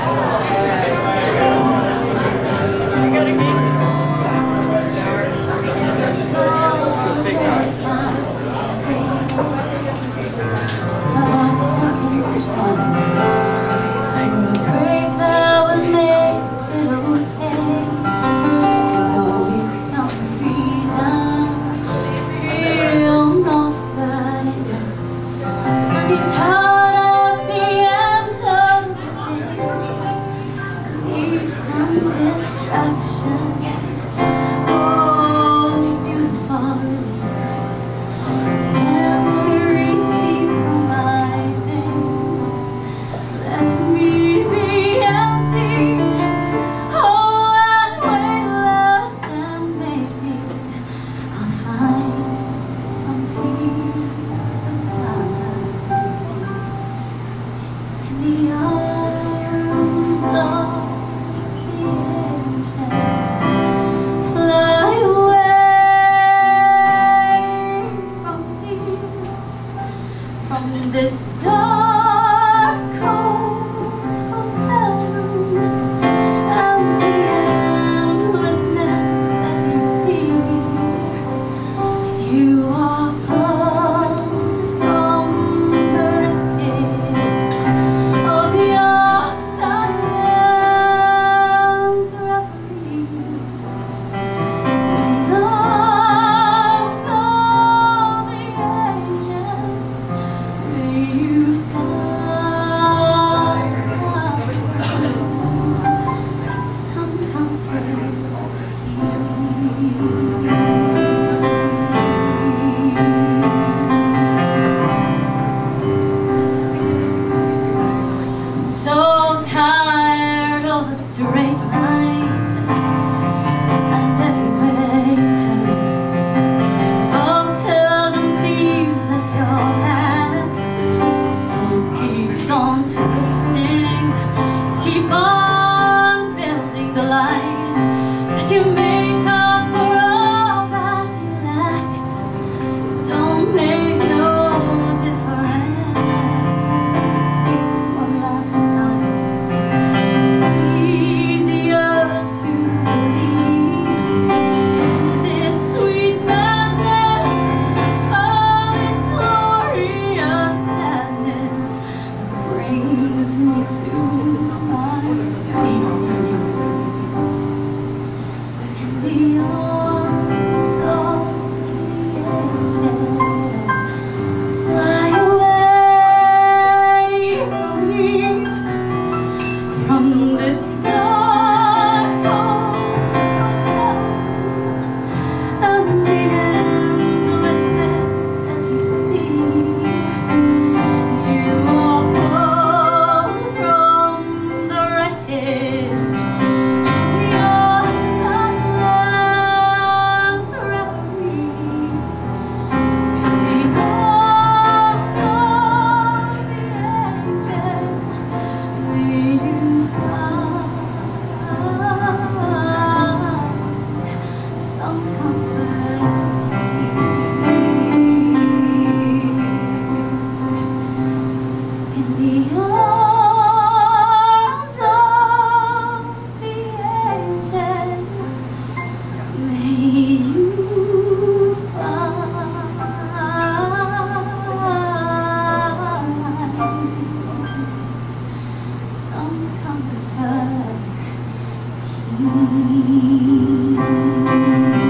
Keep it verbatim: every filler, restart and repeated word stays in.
This dark, cold hotel room and the endlessness that you feel, you are pulled from the wreckage of your silent reverie in the arms of the angel. May you find some comfort here. So tired of the straight line and every waiting. There's vultures and thieves at your back. Keeps on twisting, keep on building the lies that you make up for all that you lack. Don't make no difference. Speak one last time. It's easier to believe in this sweet madness, all this glorious sadness brings me to my knees in the arms of the angel. Fly away from here, from this dark hotel and the endlessness that you feel. You are pulled from the wreckage of your silent reverie in the arms of the angel. May you find some comfort in the arms of the angel. May you find some comfort here.